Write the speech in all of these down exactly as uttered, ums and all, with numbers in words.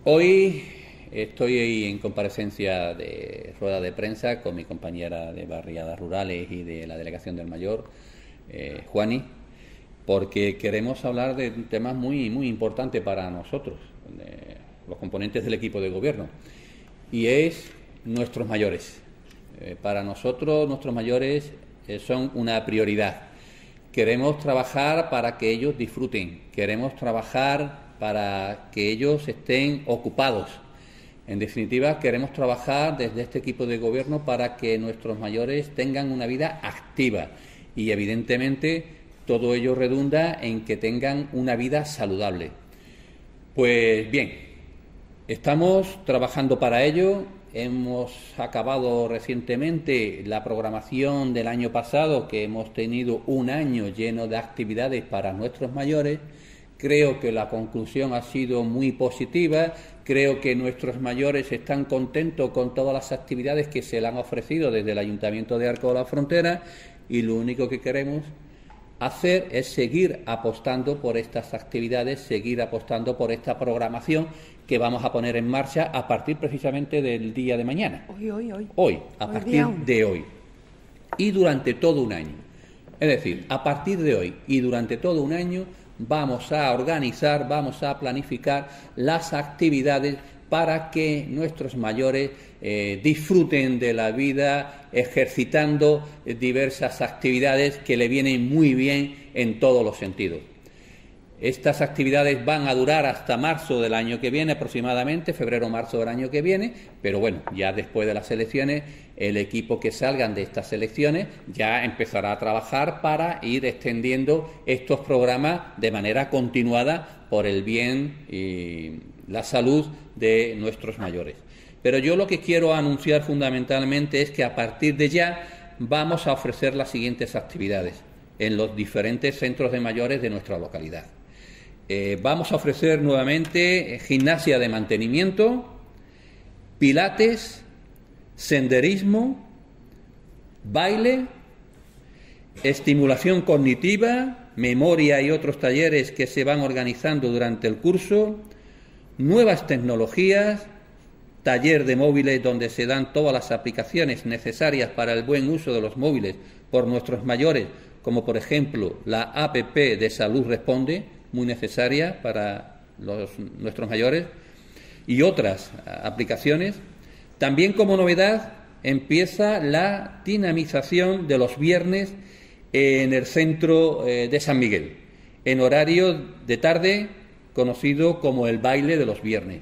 Hoy estoy en comparecencia de rueda de prensa con mi compañera de Barriadas Rurales y de la Delegación del Mayor, eh, Juani, porque queremos hablar de temas muy, muy importantes para nosotros, eh, los componentes del equipo de gobierno, y es nuestros mayores. Eh, para nosotros, nuestros mayores eh, son una prioridad. Queremos trabajar para que ellos disfruten, queremos trabajar para que ellos estén ocupados. En definitiva, queremos trabajar desde este equipo de gobierno para que nuestros mayores tengan una vida activa y, evidentemente, todo ello redunda en que tengan una vida saludable. Pues bien, estamos trabajando para ello. Hemos acabado recientemente la programación del año pasado, que hemos tenido un año lleno de actividades para nuestros mayores. Creo que la conclusión ha sido muy positiva. Creo que nuestros mayores están contentos con todas las actividades que se le han ofrecido desde el Ayuntamiento de Arco de la Frontera, y lo único que queremos hacer es seguir apostando por estas actividades, seguir apostando por esta programación que vamos a poner en marcha a partir precisamente del día de mañana. Hoy, hoy, hoy. Hoy, a hoy partir de hoy. Y durante todo un año. Es decir, a partir de hoy y durante todo un año vamos a organizar, vamos a planificar las actividades para que nuestros mayores eh, disfruten de la vida ejercitando eh, diversas actividades que le vienen muy bien en todos los sentidos. Estas actividades van a durar hasta marzo del año que viene, aproximadamente, febrero-marzo del año que viene, pero bueno, ya después de las elecciones, el equipo que salgan de estas elecciones ya empezará a trabajar para ir extendiendo estos programas de manera continuada por el bien y la salud de nuestros mayores. Pero yo lo que quiero anunciar fundamentalmente es que a partir de ya vamos a ofrecer las siguientes actividades en los diferentes centros de mayores de nuestra localidad. Eh, vamos a ofrecer nuevamente gimnasia de mantenimiento, pilates, senderismo, baile, estimulación cognitiva, memoria y otros talleres que se van organizando durante el curso, nuevas tecnologías, taller de móviles donde se dan todas las aplicaciones necesarias para el buen uso de los móviles por nuestros mayores, como por ejemplo la app de Salud Responde, muy necesaria para los, nuestros mayores, y otras aplicaciones. También, como novedad, empieza la dinamización de los viernes en el centro eh, de San Miguel, en horario de tarde, conocido como el baile de los viernes.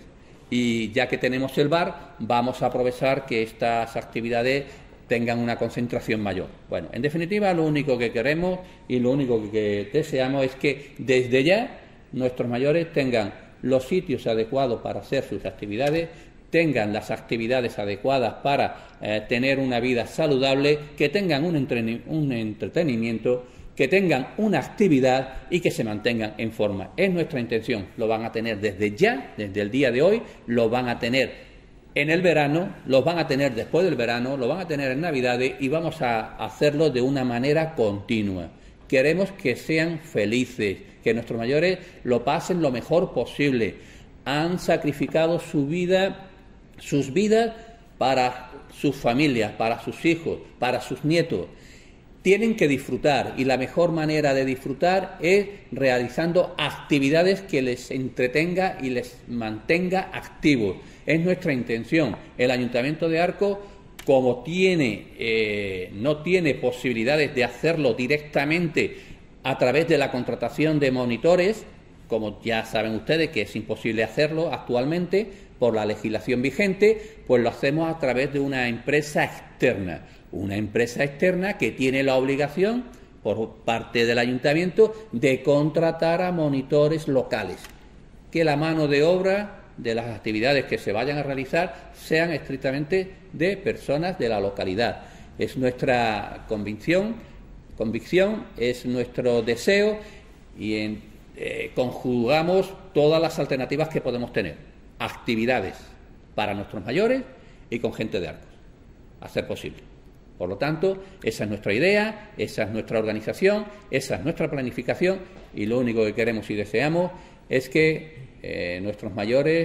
Y ya que tenemos el bar, vamos a aprovechar que estas actividades tengan una concentración mayor. Bueno, en definitiva, lo único que queremos y lo único que deseamos es que desde ya nuestros mayores tengan los sitios adecuados para hacer sus actividades, tengan las actividades adecuadas para eh, tener una vida saludable, que tengan un, entreni- un entretenimiento, que tengan una actividad y que se mantengan en forma. Es nuestra intención. Lo van a tener desde ya, desde el día de hoy, lo van a tener en el verano, los van a tener después del verano, lo van a tener en Navidades, y vamos a hacerlo de una manera continua. Queremos que sean felices, que nuestros mayores lo pasen lo mejor posible. Han sacrificado su vida, sus vidas para sus familias, para sus hijos, para sus nietos. Tienen que disfrutar, y la mejor manera de disfrutar es realizando actividades que les entretenga y les mantenga activos. Es nuestra intención. El Ayuntamiento de Arco, como tiene, eh, no tiene posibilidades de hacerlo directamente a través de la contratación de monitores, como ya saben ustedes que es imposible hacerlo actualmente por la legislación vigente, pues lo hacemos a través de una empresa externa. Una empresa externa que tiene la obligación, por parte del Ayuntamiento, de contratar a monitores locales. Que la mano de obra de las actividades que se vayan a realizar sean estrictamente de personas de la localidad. Es nuestra convicción, convicción es nuestro deseo, y en, eh, conjugamos todas las alternativas que podemos tener. Actividades para nuestros mayores y con gente de Arcos, a ser posible. Por lo tanto, esa es nuestra idea, esa es nuestra organización, esa es nuestra planificación, y lo único que queremos y deseamos es que eh, nuestros mayores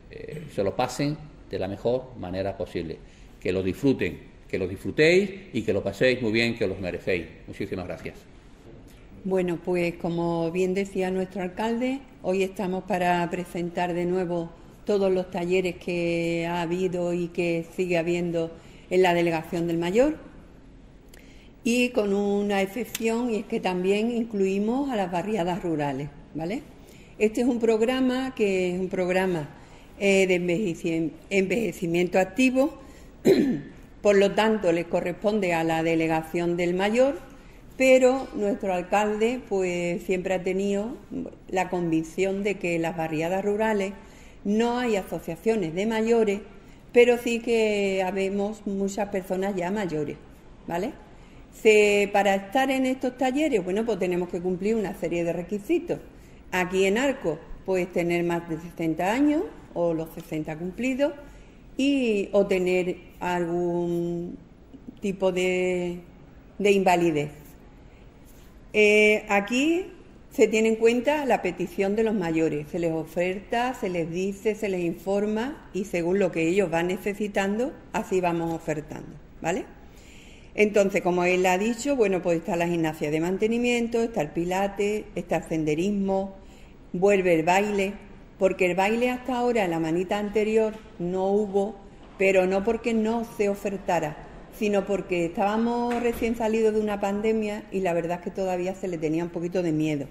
eh, se lo pasen de la mejor manera posible. Que lo disfruten, que lo disfrutéis y que lo paséis muy bien, que os lo merecéis. Muchísimas gracias. Bueno, pues como bien decía nuestro alcalde, hoy estamos para presentar de nuevo todos los talleres que ha habido y que sigue habiendo en la Delegación del Mayor, y con una excepción, y es que también incluimos a las barriadas rurales, ¿vale? Este es un programa que es un programa eh, de envejeci- envejecimiento activo, por lo tanto les corresponde a la Delegación del Mayor, pero nuestro alcalde pues siempre ha tenido la convicción de que en las barriadas rurales no hay asociaciones de mayores, pero sí que habemos muchas personas ya mayores, ¿vale? Se, para estar en estos talleres, bueno, pues tenemos que cumplir una serie de requisitos. Aquí en Arcos, pues tener más de sesenta años o los sesenta cumplidos y o tener algún tipo de, de invalidez. Eh, aquí se tiene en cuenta la petición de los mayores, se les oferta, se les dice, se les informa y según lo que ellos van necesitando, así vamos ofertando, ¿vale? Entonces, como él ha dicho, bueno, pues está la gimnasia de mantenimiento, está el pilates, está el senderismo, vuelve el baile, porque el baile hasta ahora, en la manita anterior, no hubo, pero no porque no se ofertara, sino porque estábamos recién salidos de una pandemia y la verdad es que todavía se le tenía un poquito de miedo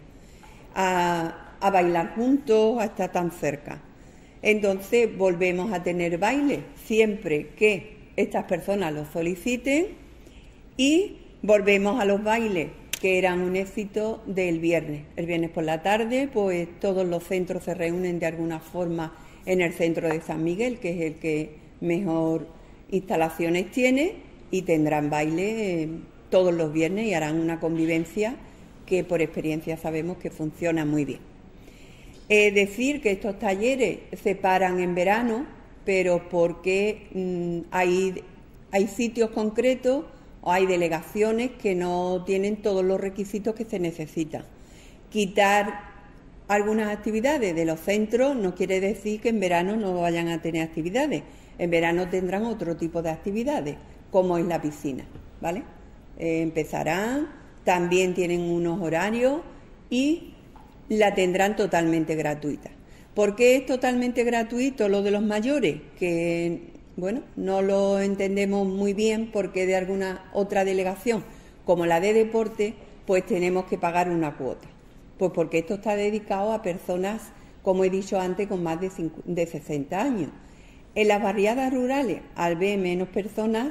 a, a bailar juntos, a estar tan cerca. Entonces volvemos a tener baile siempre que estas personas lo soliciten y volvemos a los bailes que eran un éxito del viernes. El viernes por la tarde, pues todos los centros se reúnen de alguna forma en el centro de San Miguel, que es el que mejor instalaciones tiene, y tendrán baile eh, todos los viernes y harán una convivencia que por experiencia sabemos que funciona muy bien. Es decir, que estos talleres se paran en verano, pero porque mmm, hay, hay sitios concretos o hay delegaciones que no tienen todos los requisitos que se necesitan. Quitar algunas actividades de los centros no quiere decir que en verano no vayan a tener actividades. En verano tendrán otro tipo de actividades, como es la piscina, ¿vale? Eh, empezarán, también tienen unos horarios y la tendrán totalmente gratuita. ¿Por qué es totalmente gratuito lo de los mayores? Que, bueno, no lo entendemos muy bien porque de alguna otra delegación, como la de deporte, pues tenemos que pagar una cuota. Pues porque esto está dedicado a personas, como he dicho antes, con más de, de sesenta años. En las barriadas rurales, al ver menos personas,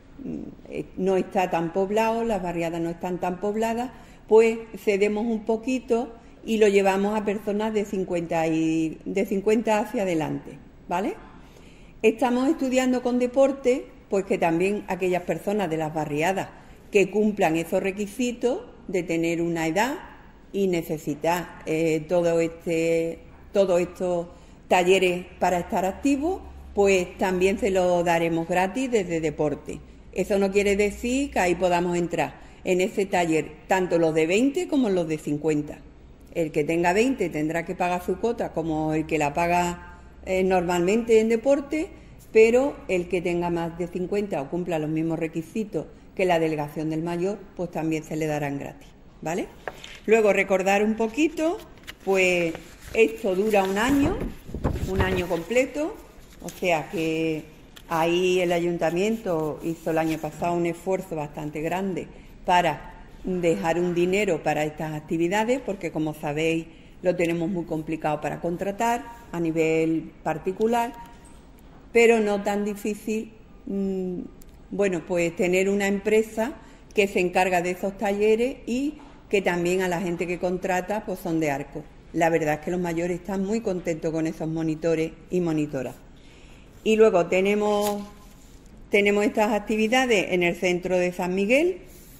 no está tan poblado, las barriadas no están tan pobladas, pues cedemos un poquito y lo llevamos a personas de cincuenta, y, de cincuenta hacia adelante, ¿vale? Estamos estudiando con deporte, pues que también aquellas personas de las barriadas que cumplan esos requisitos de tener una edad y necesitar eh, todo este, todos estos talleres para estar activos, pues también se lo daremos gratis desde deporte. Eso no quiere decir que ahí podamos entrar en ese taller tanto los de veinte como los de cincuenta. El que tenga veinte tendrá que pagar su cuota como el que la paga eh, normalmente en deporte, pero el que tenga más de cincuenta o cumpla los mismos requisitos que la Delegación del Mayor, pues también se le darán gratis, ¿vale? Luego recordar un poquito, pues esto dura un año, un año completo, o sea que ahí el Ayuntamiento hizo el año pasado un esfuerzo bastante grande para dejar un dinero para estas actividades, porque como sabéis lo tenemos muy complicado para contratar a nivel particular, pero no tan difícil, mmm, bueno, pues tener una empresa que se encarga de esos talleres y que también a la gente que contrata pues son de Arcos. La verdad es que los mayores están muy contentos con esos monitores y monitoras. Y luego tenemos, tenemos estas actividades en el centro de San Miguel,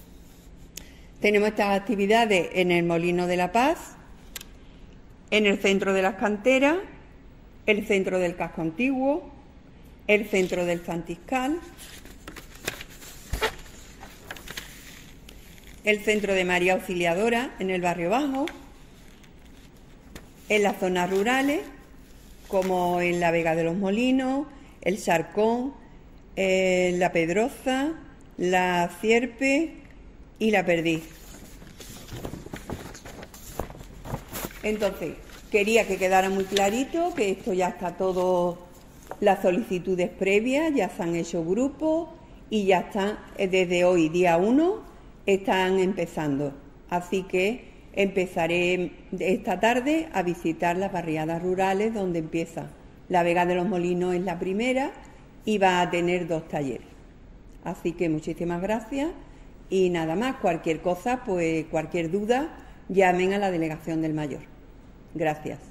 tenemos estas actividades en el Molino de la Paz, en el centro de las canteras, el centro del casco antiguo, el centro del Santiscal, el centro de María Auxiliadora en el barrio Bajo, en las zonas rurales, como en la Vega de los Molinos, el Sarcón, eh, la Pedroza, la Cierpe y la Perdiz. Entonces, quería que quedara muy clarito que esto ya está todo, las solicitudes previas, ya se han hecho grupos y ya están, desde hoy, día uno, están empezando. Así que empezaré esta tarde a visitar las barriadas rurales donde empieza. La Vega de los Molinos es la primera y va a tener dos talleres. Así que muchísimas gracias y nada más, cualquier cosa, pues cualquier duda, llamen a la Delegación del Mayor. Gracias.